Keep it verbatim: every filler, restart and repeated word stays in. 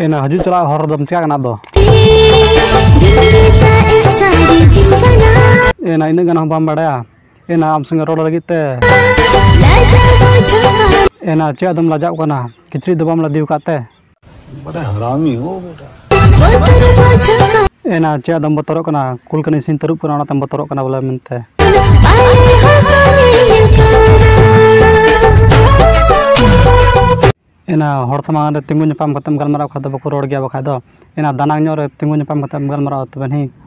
एना हजू चला हर दम चिका कना दो एना इन गन बाम बड़ाया एना आम संग रोड लगी ते एना चे दम लाजाव कना किचरी दो बाम लदिव काते बड़ा हरामी हो बेटा एना चे दम बतरो कना कुल कनी सिन तरुप कना ना तम बतरो कना बोला मनते एना हर समान तिंगु नपाम खतम गलमराव खद बको रोड गया बखा दो एना दाना रे तिंगु नपाम खतम गलमराव तबे नहीं